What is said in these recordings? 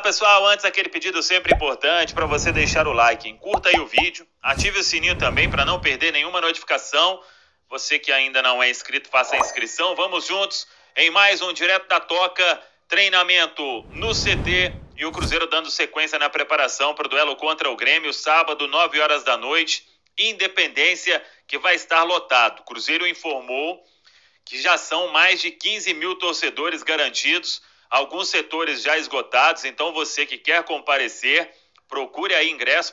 pessoal, antes aquele pedido sempre importante para você deixar o like, curta aí o vídeo, ative o sininho também para não perder nenhuma notificação. Você que ainda não é inscrito, faça a inscrição. Vamos juntos em mais um Direto da Toca, treinamento no CT e o Cruzeiro dando sequência na preparação para o duelo contra o Grêmio, sábado, 9 horas da noite, Independência, que vai estar lotado. O Cruzeiro informou que já são mais de 15 mil torcedores garantidos, alguns setores já esgotados, então você que quer comparecer, procure aí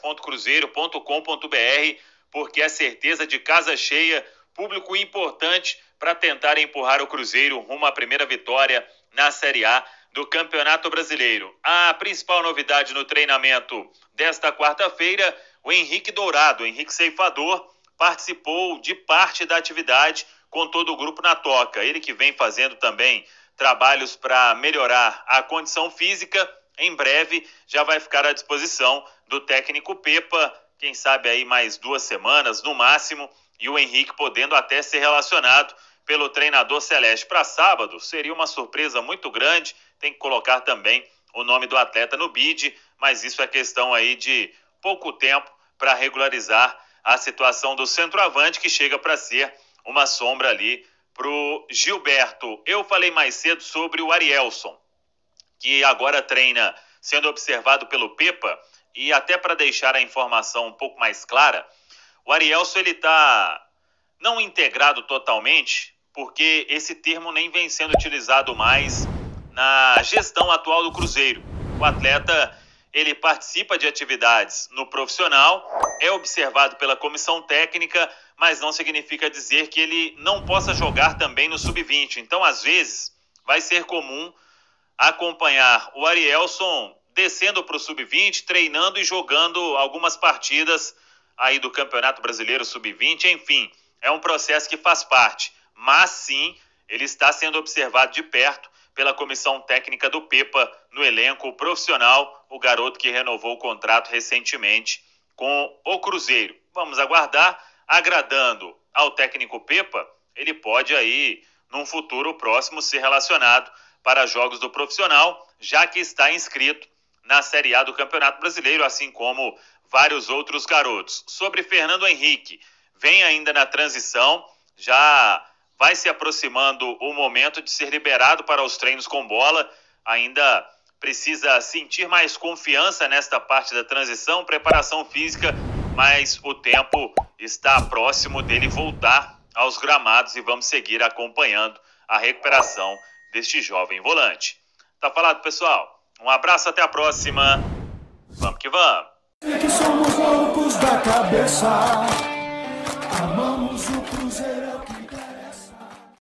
ingresso.cruzeiro.com.br, porque é certeza de casa cheia, público importante para tentar empurrar o Cruzeiro rumo à primeira vitória na Série A do Campeonato Brasileiro. A principal novidade no treinamento desta quarta-feira, o Henrique Dourado, o Henrique Ceifador, participou de parte da atividade com todo o grupo na toca. Ele que vem fazendo também trabalhos para melhorar a condição física, em breve já vai ficar à disposição do técnico Pepa, quem sabe aí mais 2 semanas no máximo, e o Henrique podendo até ser relacionado pelo treinador celeste. Para sábado seria uma surpresa muito grande, tem que colocar também o nome do atleta no bid, mas isso é questão aí de pouco tempo para regularizar a situação do centroavante, que chega para ser uma sombra ali pro Gilberto. Eu falei mais cedo sobre o Arielson, que agora treina sendo observado pelo Pepa, e até para deixar a informação um pouco mais clara, o Arielson ele tá não integrado totalmente, porque esse termo nem vem sendo utilizado mais na gestão atual do Cruzeiro. O atleta ele participa de atividades no profissional, é observado pela comissão técnica, mas não significa dizer que ele não possa jogar também no sub-20. Então, às vezes, vai ser comum acompanhar o Arielson descendo para o sub-20, treinando e jogando algumas partidas aí do Campeonato Brasileiro sub-20. Enfim, é um processo que faz parte. Mas sim, ele está sendo observado de perto pela comissão técnica do Pepa no elenco profissional, o garoto que renovou o contrato recentemente com o Cruzeiro. Vamos aguardar, agradando ao técnico Pepa, ele pode aí, num futuro próximo, ser relacionado para jogos do profissional, já que está inscrito na Série A do Campeonato Brasileiro, assim como vários outros garotos. Sobre Fernando Henrique, vem ainda na transição, já vai se aproximando o momento de ser liberado para os treinos com bola, ainda precisa sentir mais confiança nesta parte da transição, preparação física, mas o tempo está próximo dele voltar aos gramados e vamos seguir acompanhando a recuperação deste jovem volante. Tá falado, pessoal? Um abraço, até a próxima. Vamos que vamos. Que somos loucos da cabeça, amamos o Cruzeiro.